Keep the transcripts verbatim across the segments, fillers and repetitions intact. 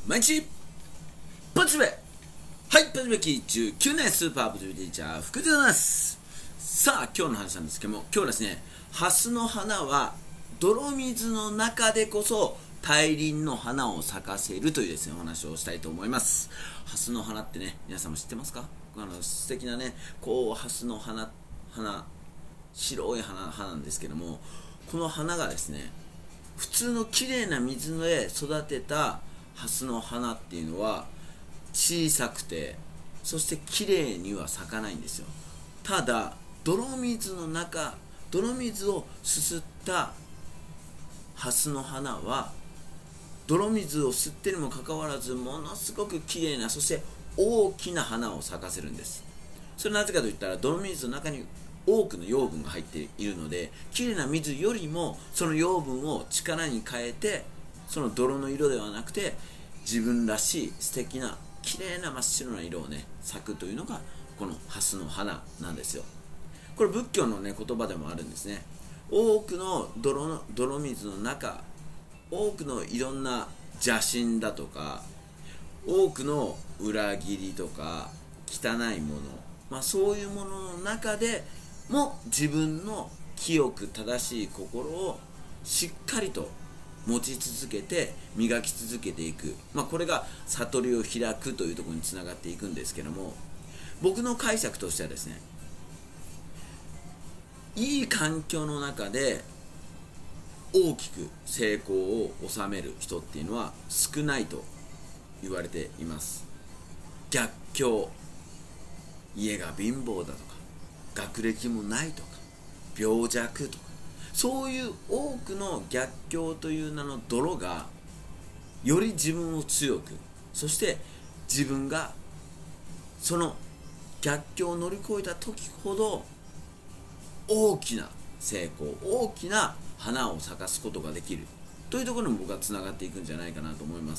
毎日ポジティブ。はい、ポジティブ期じゅうきゅうねんスーパーポジティブティーチャー福田でございます。さあ今日の話なんですけども、今日はですね、ハスの花は泥水の中でこそ大輪の花を咲かせるというですねお話をしたいと思います。ハスの花ってね、皆さんも知ってますか？あの素敵なね、こうハスの花花白い花花なんですけども、この花がですね、普通のきれいな水で育てたハスの花っていうのは小さくて、そしてきれいには咲かないんですよ。ただ泥水の中、泥水をすすったハスの花は泥水を吸ってにもかかわらず、ものすごくきれいな、そして大きな花を咲かせるんです。それはなぜかといったら、泥水の中に多くの養分が入っているので、きれいな水よりもその養分を力に変えて、その泥の色ではなくて自分らしい素敵なきれいな真っ白な色をね咲くというのがこのハスの花なんですよ。これ仏教のね言葉でもあるんですね。多くの 泥, の泥水の中、多くのいろんな邪心だとか、多くの裏切りとか汚いもの、まあ、そういうものの中でも自分の清く正しい心をしっかりと持ち続けて磨き続けていく、まあ、これが悟りを開くというところにつながっていくんですけども、僕の解釈としてはですね、いい環境の中で大きく成功を収める人っていうのは少ないと言われています。逆境、家が貧乏だとか学歴もないとか病弱とか、そういう多くの逆境という名の泥がより自分を強く、そして自分がその逆境を乗り越えた時ほど大きな成功、大きな花を咲かすことができるというところに僕はつながっていくんじゃないかなと思います。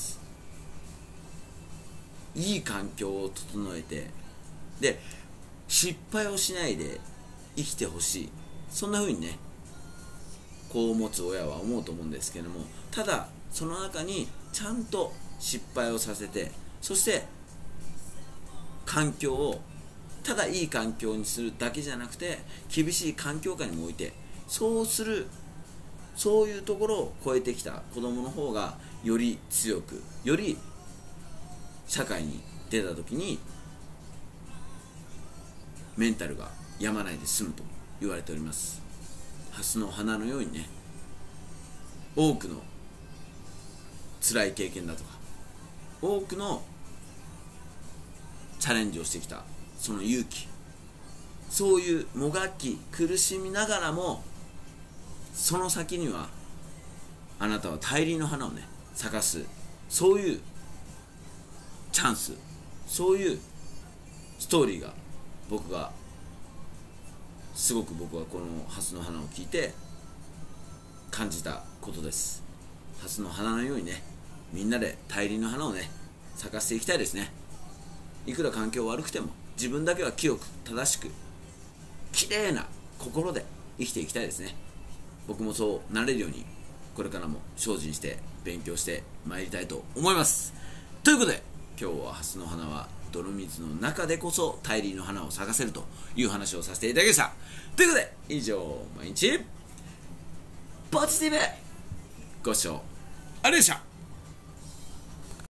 いい環境を整えて、で失敗をしないで生きてほしい、そんな風にね子を持つ親は思うと思うんですけども、ただその中にちゃんと失敗をさせて、そして環境をただいい環境にするだけじゃなくて厳しい環境下にも置いて、そうする、そういうところを超えてきた子供の方がより強く、より社会に出た時にメンタルが病まないで済むと言われております。ハスの花のようにね、多くの辛い経験だとか多くのチャレンジをしてきたその勇気、そういうもがき苦しみながらも、その先にはあなたは大輪の花をね咲かす、そういうチャンス、そういうストーリーが僕がすごく僕はこのハスの花を聞いて感じたことです。ハスの花のようにね、みんなで大輪の花をね咲かせていきたいですね。いくら環境悪くても自分だけは清く正しくきれいな心で生きていきたいですね。僕もそうなれるようにこれからも精進して勉強してまいりたいと思います。ということで今日はハスの花は泥水の中でこそ大輪の花を咲かせるという話をさせていただきました。ということで以上、毎日ポジティブご視聴ありがとうございました。